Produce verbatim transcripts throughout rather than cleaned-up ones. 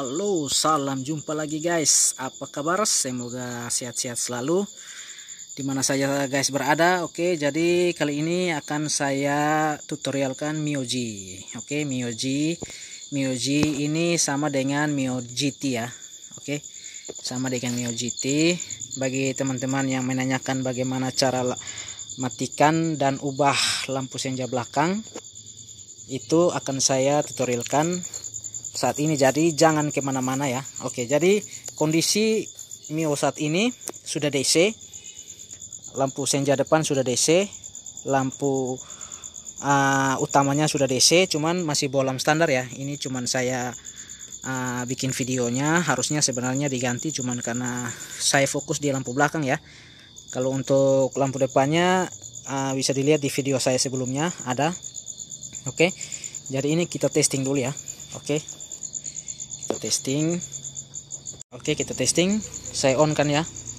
Halo, salam jumpa lagi guys. Apa kabar? Semoga sehat-sehat selalu dimana saja guys berada. Oke, jadi kali ini akan saya tutorialkan MioG. Oke, MioG MioG ini sama dengan Mio G T ya. Oke, sama dengan Mio G T. Bagi teman-teman yang menanyakan bagaimana cara matikan dan ubah lampu senja belakang, itu akan saya tutorialkan saat ini, jadi jangan kemana-mana ya. Oke, jadi kondisi Mio saat ini sudah D C, lampu senja depan sudah D C, lampu uh, utamanya sudah D C, cuman masih bolam standar ya. Ini cuman saya uh, bikin videonya, harusnya sebenarnya diganti, cuman karena saya fokus di lampu belakang ya. Kalau untuk lampu depannya uh, bisa dilihat di video saya sebelumnya ada. Oke, jadi ini kita testing dulu ya. Oke, kita testing. Oke, kita testing. Saya on kan ya.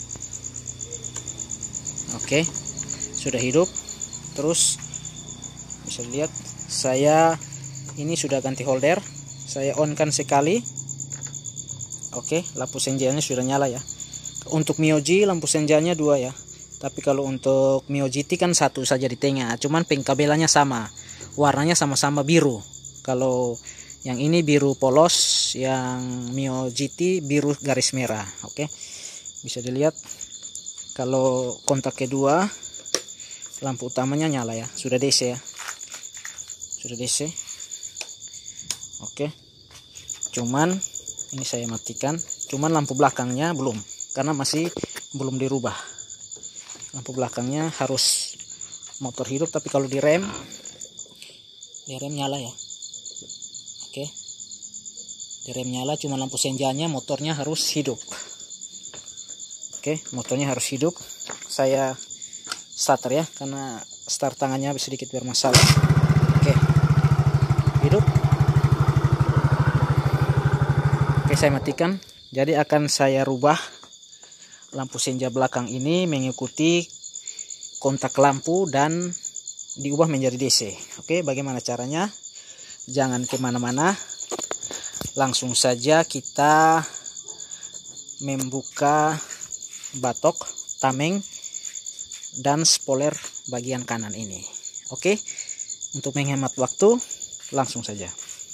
Oke, sudah hidup. Terus bisa dilihat saya ini sudah ganti holder. Saya on kan sekali. Oke, lampu senjanya sudah nyala ya. Untuk MioG lampu senjanya dua ya. Tapi kalau untuk Mio G T kan satu saja di tengah. Cuman pengkabelannya sama. Warnanya sama-sama biru. Kalau yang ini biru polos, yang Mio G T biru garis merah. Oke, bisa dilihat kalau kontak kedua lampu utamanya nyala ya, sudah D C ya, sudah D C. Oke, cuman ini saya matikan, cuman lampu belakangnya belum, karena masih belum dirubah. Lampu belakangnya harus motor hidup, tapi kalau di rem, di rem nyala ya. Oke, di rem nyala, cuma lampu senjanya motornya harus hidup. Oke, motornya harus hidup. Saya starter ya, karena start tangannya sedikit bermasalah. Oke, hidup. Oke, saya matikan. Jadi akan saya rubah lampu senja belakang ini mengikuti kontak lampu dan diubah menjadi D C. Oke, bagaimana caranya? Jangan kemana-mana, langsung saja kita membuka batok, tameng, dan spoiler bagian kanan ini. Oke, untuk menghemat waktu, langsung saja.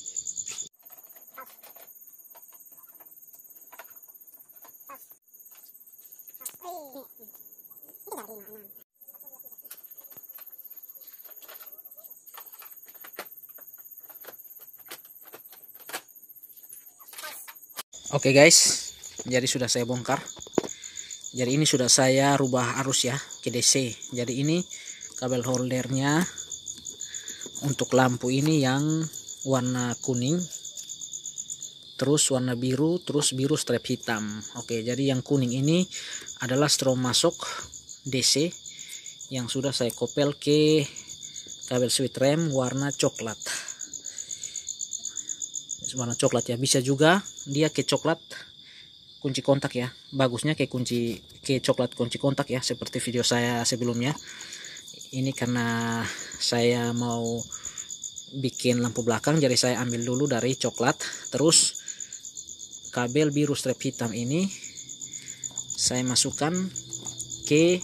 Oke guys, jadi sudah saya bongkar. Jadi ini sudah saya rubah arus ya ke D C. Jadi ini kabel holdernya untuk lampu ini yang warna kuning, terus warna biru, terus biru strap hitam. Oke, jadi yang kuning ini adalah strom masuk D C yang sudah saya kopel ke kabel switch rem warna coklat. Warna coklat ya, bisa juga dia ke coklat kunci kontak ya, bagusnya ke kunci ke coklat kunci kontak ya, seperti video saya sebelumnya. Ini karena saya mau bikin lampu belakang, jadi saya ambil dulu dari coklat, terus kabel biru strap hitam ini saya masukkan ke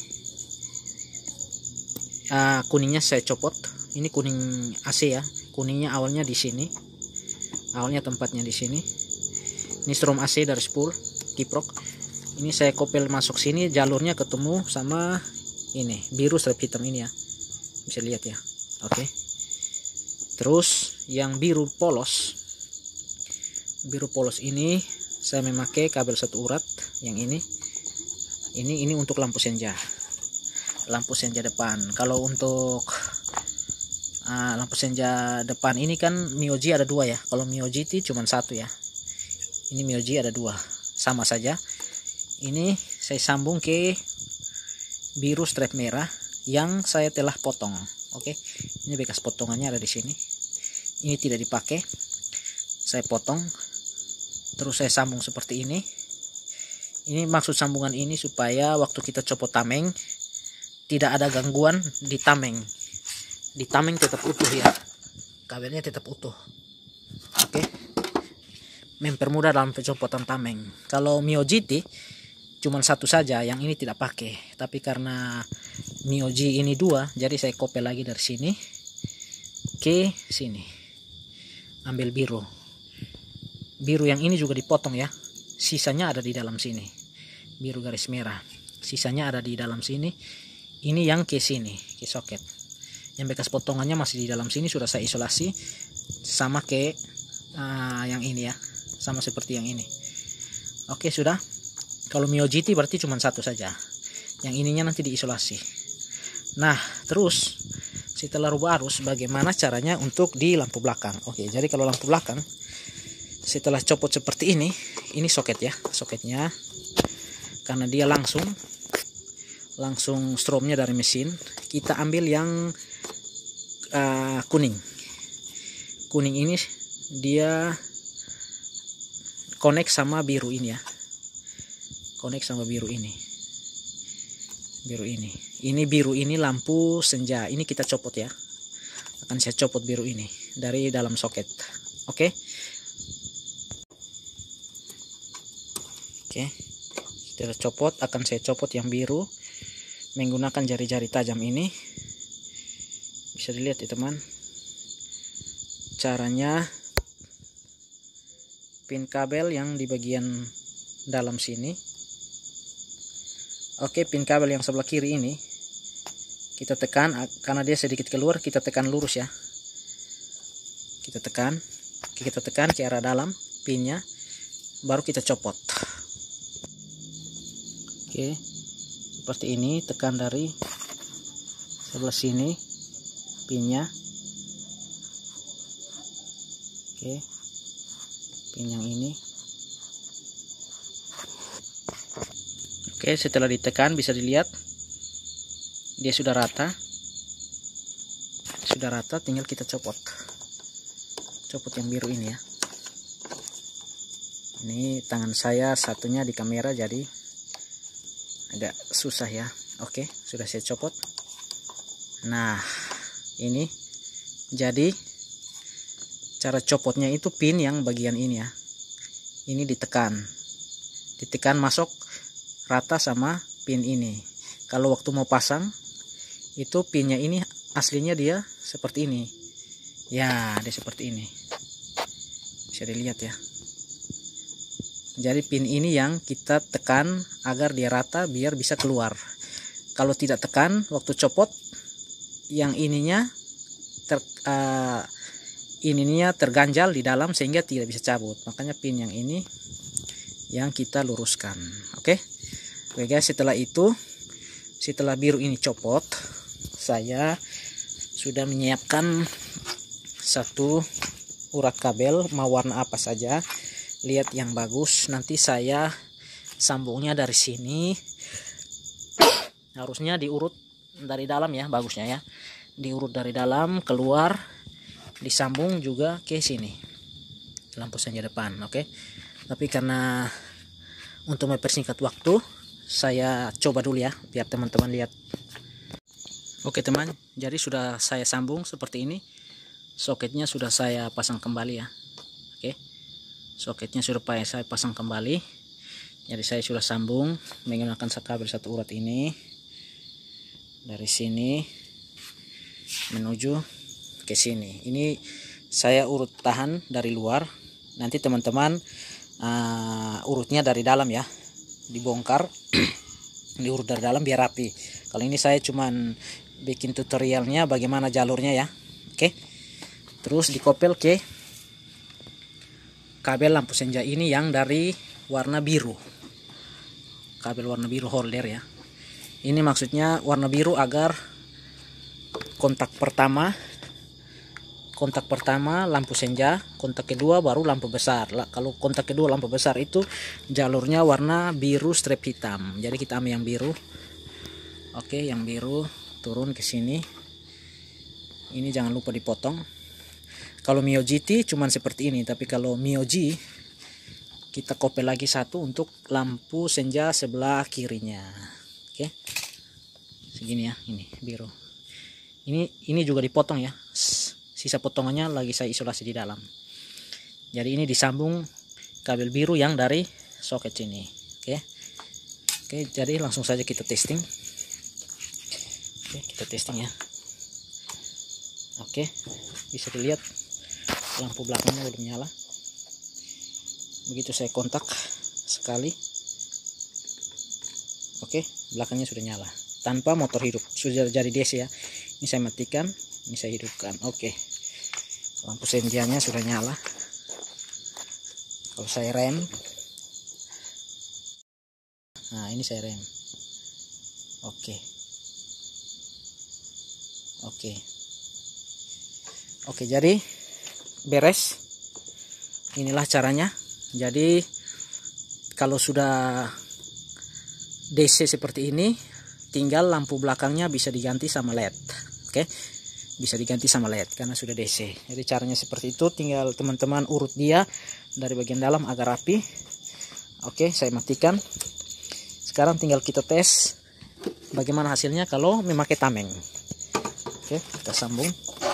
uh, kuningnya saya copot. Ini kuning A C ya, kuningnya awalnya di sini. Awalnya tempatnya di sini. Ini strom A C dari spool kiprok. Ini saya kopel masuk sini, jalurnya ketemu sama ini biru strap hitam ini ya. Bisa lihat ya. Oke. Terus yang biru polos. Biru polos ini saya memakai kabel satu urat yang ini. Ini ini untuk lampu senja. Lampu senja depan. Kalau untuk Uh, lampu senja depan ini kan MioG ada dua ya. Kalau Mio G T cuma satu ya. Ini MioG ada dua, sama saja. Ini saya sambung ke biru strap merah yang saya telah potong. Oke, ini bekas potongannya ada di sini. Ini tidak dipakai, saya potong. Terus saya sambung seperti ini. Ini maksud sambungan ini supaya waktu kita copot tameng tidak ada gangguan di tameng. Di tameng tetap utuh ya, kabelnya tetap utuh. Oke, mempermudah dalam pencopotan tameng. Kalau Mio G T cuma satu saja, yang ini tidak pakai. Tapi karena Mio G ini dua, jadi saya kopel lagi dari sini ke sini. Ambil biru. Biru yang ini juga dipotong ya. Sisanya ada di dalam sini. Biru garis merah. Sisanya ada di dalam sini. Ini yang ke sini, ke soket. Yang bekas potongannya masih di dalam sini sudah saya isolasi sama ke uh, yang ini ya. Sama seperti yang ini. Oke, sudah. Kalau Mio G T berarti cuma satu saja. Yang ininya nanti diisolasi. Nah, terus setelah rubah arus, bagaimana caranya untuk di lampu belakang? Oke, jadi kalau lampu belakang setelah copot seperti ini, ini soket ya, soketnya. Karena dia langsung langsung stromnya dari mesin, kita ambil yang uh, kuning. Kuning ini dia connect sama biru ini ya. Connect sama biru ini. Biru ini. Ini biru ini lampu senja. Ini kita copot ya. Akan saya copot biru ini dari dalam soket. Oke. Oke. Setelah copot, akan saya copot yang biru menggunakan jari-jari tajam ini. Bisa dilihat ya teman. Caranya, pin kabel yang di bagian dalam sini. Oke, pin kabel yang sebelah kiri ini kita tekan, karena dia sedikit keluar, kita tekan lurus ya. Kita tekan, kita tekan ke arah dalam pinnya, baru kita copot. Oke, seperti ini, tekan dari sebelah sini pinnya. Oke, pin yang ini. Oke, setelah ditekan bisa dilihat dia sudah rata. Sudah rata, tinggal kita copot. Copot yang biru ini ya. Ini tangan saya satunya di kamera jadi agak susah ya. Oke, sudah saya copot. Nah, ini jadi cara copotnya itu pin yang bagian ini ya. Ini ditekan. Ditekan masuk rata sama pin ini. Kalau waktu mau pasang itu pinnya ini aslinya dia seperti ini ya, dia seperti ini, bisa dilihat ya. Jadi pin ini yang kita tekan agar dia rata biar bisa keluar. Kalau tidak tekan waktu copot, yang ininya ter, uh, ininya terganjal di dalam sehingga tidak bisa cabut. Makanya pin yang ini yang kita luruskan. Oke. Oke guys, setelah itu, setelah biru ini copot, saya sudah menyiapkan satu urat kabel, mau warna apa saja. Lihat yang bagus, nanti saya sambungnya dari sini. Harusnya diurut dari dalam ya, bagusnya ya. Diurut dari dalam, keluar, disambung juga ke sini. Lampu senja depan, oke. Tapi karena untuk mempersingkat waktu, saya coba dulu ya, biar teman-teman lihat. Oke teman, jadi sudah saya sambung seperti ini. Soketnya sudah saya pasang kembali ya. Oke, soketnya sudah saya pasang kembali. Jadi saya sudah sambung menggunakan kabel satu urat ini. Dari sini menuju ke sini. Ini saya urut tahan dari luar. Nanti teman-teman uh, urutnya dari dalam ya. Dibongkar diurut dari dalam biar rapi. Kalau ini saya cuman bikin tutorialnya bagaimana jalurnya ya. Oke, terus dikopel ke kabel lampu senja ini yang dari warna biru, kabel warna biru holder ya. Ini maksudnya warna biru agar kontak pertama kontak pertama lampu senja, kontak kedua baru lampu besar. Kalau kontak kedua lampu besar itu jalurnya warna biru strip hitam. Jadi kita ambil yang biru. Oke, yang biru turun ke sini. Ini jangan lupa dipotong. Kalau Mio G T cuman seperti ini, tapi kalau Mio G kita kopel lagi satu untuk lampu senja sebelah kirinya. Oke, segini ya, ini biru. Ini ini juga dipotong ya. Sisa potongannya lagi saya isolasi di dalam. Jadi ini disambung kabel biru yang dari soket ini. Oke. Oke, jadi langsung saja kita testing. Oke, kita testing ya. Oke, bisa dilihat lampu belakangnya belum nyala. Begitu saya kontak sekali, oke, belakangnya sudah nyala tanpa motor hidup, sudah jadi D C ya. Ini saya matikan, ini saya hidupkan. Oke, lampu senjanya sudah nyala. Kalau saya rem, nah ini saya rem. Oke, oke, oke, jadi beres. Inilah caranya. Jadi kalau sudah D C seperti ini, tinggal lampu belakangnya bisa diganti sama L E D. Oke, bisa diganti sama L E D karena sudah D C. Jadi caranya seperti itu. Tinggal teman-teman urut dia dari bagian dalam agar rapi. Oke, saya matikan. Sekarang tinggal kita tes bagaimana hasilnya kalau memakai tameng. Oke, kita sambung.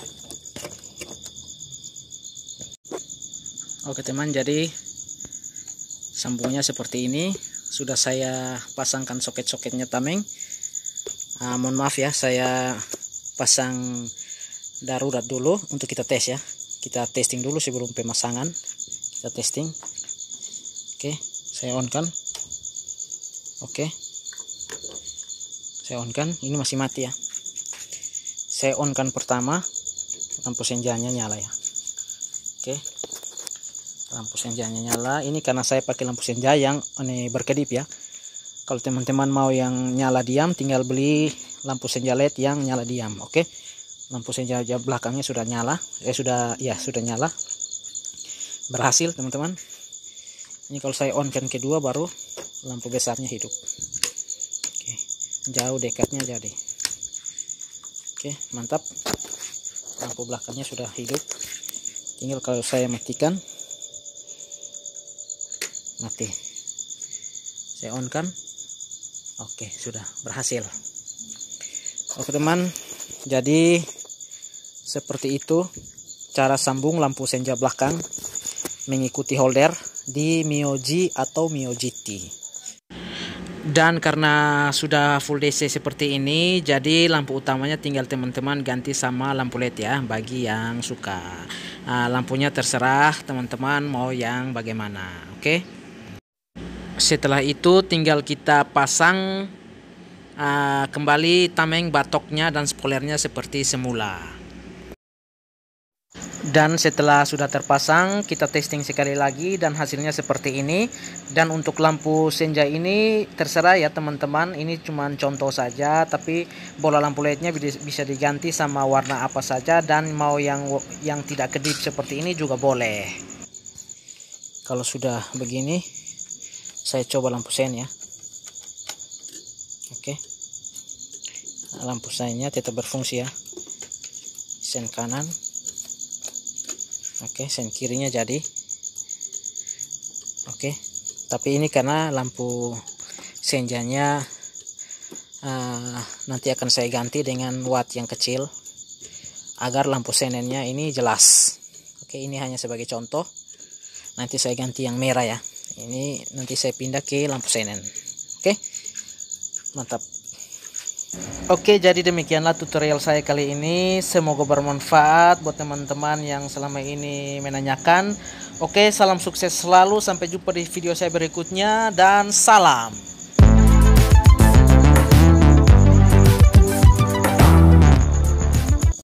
Oke teman, jadi sambungnya seperti ini. Sudah saya pasangkan soket-soketnya tameng. Uh, mohon maaf ya, saya pasang darurat dulu untuk kita tes ya. Kita testing dulu sebelum pemasangan. Kita testing. Oke, saya on kan. Oke, saya on kan. Ini masih mati ya. Saya on kan pertama, lampu senjanya nyala ya. Oke, lampu senjanya nyala. Ini karena saya pakai lampu senja yang ini berkedip ya. Kalau teman-teman mau yang nyala diam, tinggal beli lampu senja L E D yang nyala diam. Oke, lampu senja belakangnya sudah nyala. Eh sudah ya sudah nyala. Berhasil teman-teman. Ini kalau saya on kan kedua baru lampu besarnya hidup. Oke, jauh dekatnya jadi. Oke, mantap. Lampu belakangnya sudah hidup. Tinggal kalau saya matikan, mati. Saya on kan. Oke, sudah berhasil. Oke teman, jadi seperti itu cara sambung lampu senja belakang mengikuti holder di Mio G atau Mio G T. Dan karena sudah full D C seperti ini, jadi lampu utamanya tinggal teman-teman ganti sama lampu L E D ya, bagi yang suka. Nah, lampunya terserah teman-teman mau yang bagaimana. Oke. Setelah itu tinggal kita pasang uh, kembali tameng batoknya dan spoilernya seperti semula. Dan setelah sudah terpasang, kita testing sekali lagi dan hasilnya seperti ini. Dan untuk lampu senja ini terserah ya teman-teman, ini cuma contoh saja, tapi bola lampu L E D-nya bisa diganti sama warna apa saja, dan mau yang yang tidak kedip seperti ini juga boleh. Kalau sudah begini, saya coba lampu sen ya. Oke, lampu sennya tetap berfungsi ya. Sen kanan. Oke, sen kirinya jadi. Oke, tapi ini karena lampu senjanya uh, nanti akan saya ganti dengan watt yang kecil agar lampu senennya ini jelas. Oke, ini hanya sebagai contoh. Nanti saya ganti yang merah ya. Ini nanti saya pindah ke lampu senen. Oke, mantap. Oke, jadi demikianlah tutorial saya kali ini. Semoga bermanfaat buat teman-teman yang selama ini menanyakan. Oke, salam sukses selalu. Sampai jumpa di video saya berikutnya dan salam.